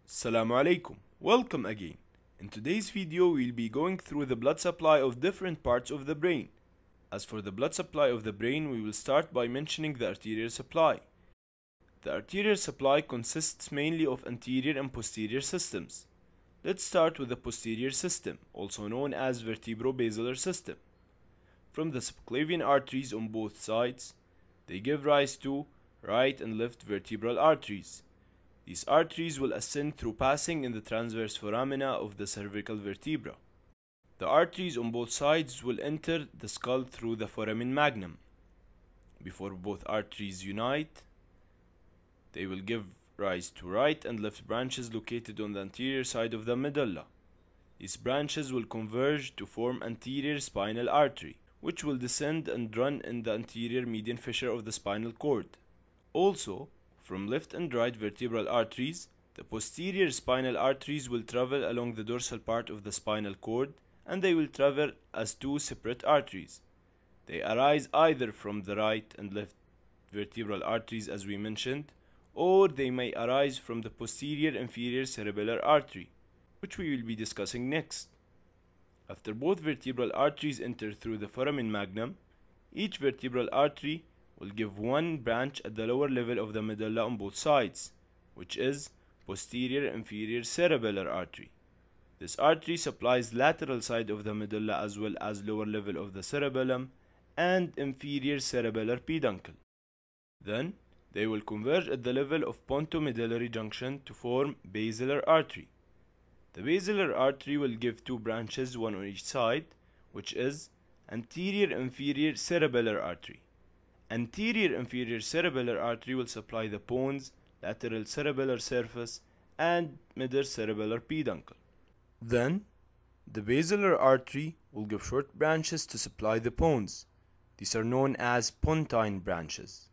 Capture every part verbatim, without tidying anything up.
Assalamu alaikum. Welcome again. In today's video, we'll be going through the blood supply of different parts of the brain. As for the blood supply of the brain, we will start by mentioning the arterial supply. The arterial supply consists mainly of anterior and posterior systems. Let's start with the posterior system, also known as vertebro-basilar system. From the subclavian arteries on both sides, they give rise to right and left vertebral arteries. These arteries will ascend through passing in the transverse foramina of the cervical vertebra. The arteries on both sides will enter the skull through the foramen magnum. Before both arteries unite, they will give rise to right and left branches located on the anterior side of the medulla. These branches will converge to form anterior spinal artery, which will descend and run in the anterior median fissure of the spinal cord. Also, from left and right vertebral arteries, the posterior spinal arteries will travel along the dorsal part of the spinal cord, and they will travel as two separate arteries. They arise either from the right and left vertebral arteries as we mentioned, or they may arise from the posterior inferior cerebellar artery, which we will be discussing next. After both vertebral arteries enter through the foramen magnum, each vertebral artery will give one branch at the lower level of the medulla on both sides, which is posterior inferior cerebellar artery. This artery supplies lateral side of the medulla as well as lower level of the cerebellum and inferior cerebellar peduncle. Then they will converge at the level of pontomedullary junction to form basilar artery. The basilar artery will give two branches, one on each side, which is anterior inferior cerebellar artery. Anterior inferior cerebellar artery will supply the pons, lateral cerebellar surface, and middle cerebellar peduncle. Then, the basilar artery will give short branches to supply the pons. These are known as pontine branches.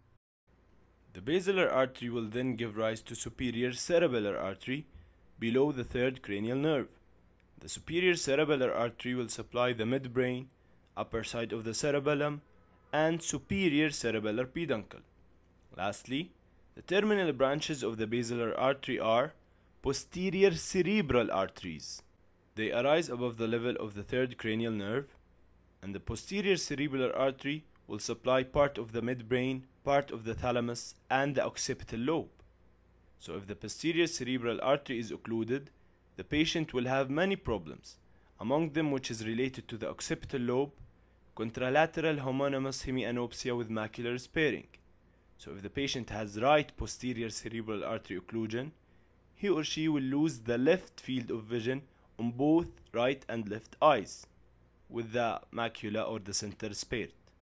The basilar artery will then give rise to superior cerebellar artery below the third cranial nerve. The superior cerebellar artery will supply the midbrain, upper side of the cerebellum, and superior cerebellar peduncle. Lastly, the terminal branches of the basilar artery are posterior cerebral arteries. They arise above the level of the third cranial nerve, and the posterior cerebral artery will supply part of the midbrain, part of the thalamus, and the occipital lobe. So if the posterior cerebral artery is occluded, the patient will have many problems, among them which is related to the occipital lobe, contralateral homonymous hemianopsia with macular sparing. So if the patient has right posterior cerebral artery occlusion, he or she will lose the left field of vision on both right and left eyes, with the macula or the center spared.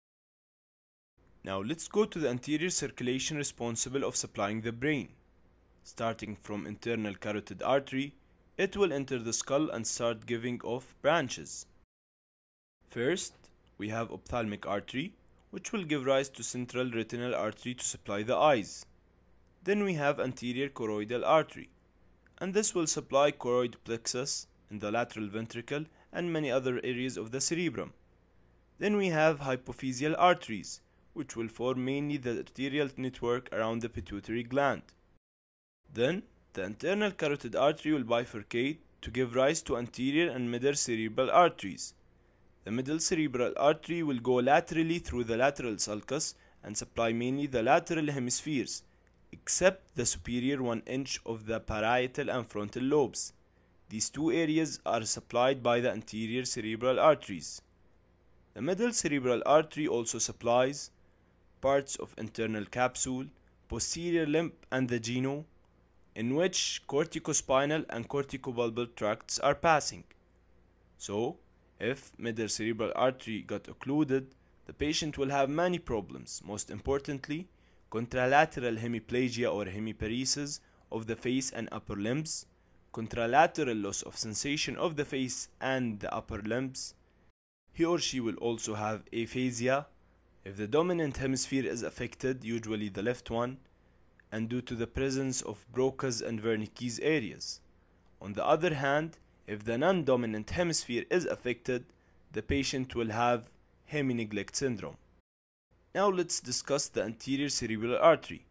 Now let's go to the anterior circulation responsible of supplying the brain. Starting from internal carotid artery, it will enter the skull and start giving off branches. First, we have ophthalmic artery, which will give rise to central retinal artery to supply the eyes. Then we have anterior choroidal artery, and this will supply choroid plexus in the lateral ventricle and many other areas of the cerebrum. Then we have hypophyseal arteries, which will form mainly the arterial network around the pituitary gland. Then, the internal carotid artery will bifurcate to give rise to anterior and middle cerebral arteries. The middle cerebral artery will go laterally through the lateral sulcus and supply mainly the lateral hemispheres, except the superior one inch of the parietal and frontal lobes. These two areas are supplied by the anterior cerebral arteries. The middle cerebral artery also supplies parts of internal capsule, posterior limb, and the geno, in which corticospinal and corticobulbar tracts are passing. So, if middle cerebral artery got occluded, the patient will have many problems, most importantly, contralateral hemiplegia or hemiparesis of the face and upper limbs, contralateral loss of sensation of the face and the upper limbs. He or she will also have aphasia if the dominant hemisphere is affected, usually the left one, and due to the presence of Broca's and Wernicke's areas. On the other hand, if the non-dominant hemisphere is affected, the patient will have hemi-neglect syndrome. Now let's discuss the anterior cerebral artery.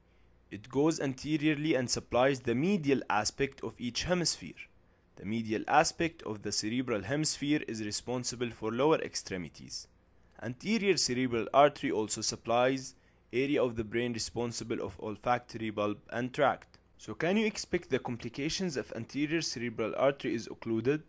It goes anteriorly and supplies the medial aspect of each hemisphere. The medial aspect of the cerebral hemisphere is responsible for lower extremities. Anterior cerebral artery also supplies area of the brain responsible of olfactory bulb and tract. So can you expect the complications if anterior cerebral artery is occluded?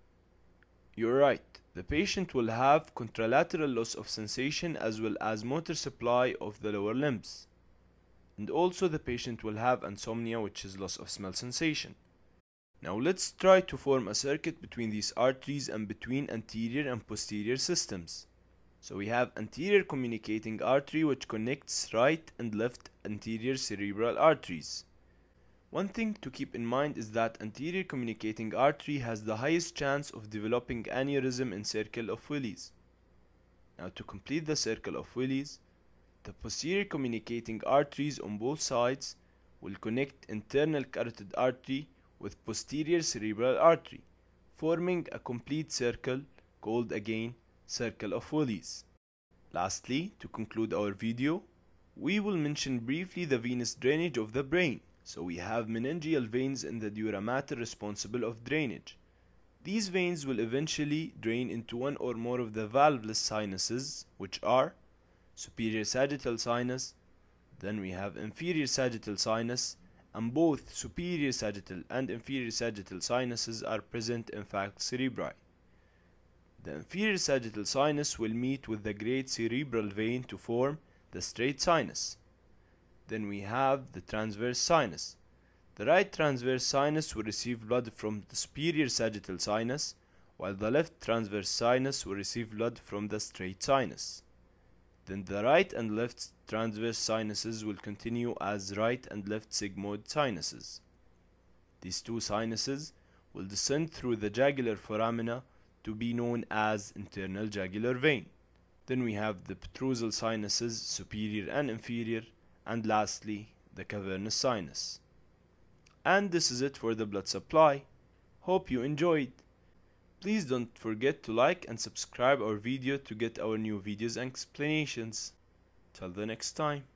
You're right. The patient will have contralateral loss of sensation as well as motor supply of the lower limbs. And also the patient will have insomnia, which is loss of smell sensation. Now let's try to form a circuit between these arteries and between anterior and posterior systems. So we have anterior communicating artery which connects right and left anterior cerebral arteries. One thing to keep in mind is that anterior communicating artery has the highest chance of developing aneurysm in circle of Willis. Now to complete the circle of Willis, the posterior communicating arteries on both sides will connect internal carotid artery with posterior cerebral artery, forming a complete circle called again circle of Willis. Lastly, to conclude our video, we will mention briefly the venous drainage of the brain. So we have meningeal veins in the dura mater responsible of drainage. These veins will eventually drain into one or more of the valveless sinuses, which are superior sagittal sinus, then we have inferior sagittal sinus, and both superior sagittal and inferior sagittal sinuses are present in falx cerebri. The inferior sagittal sinus will meet with the great cerebral vein to form the straight sinus. Then we have the transverse sinus. The right transverse sinus will receive blood from the superior sagittal sinus, while the left transverse sinus will receive blood from the straight sinus. Then the right and left transverse sinuses will continue as right and left sigmoid sinuses. These two sinuses will descend through the jugular foramina to be known as internal jugular vein. Then we have the protrusal sinuses, superior and inferior, and lastly the cavernous sinus. And this is it for the blood supply. Hope you enjoyed. Please don't forget to like and subscribe our video to get our new videos and explanations. Till the next time.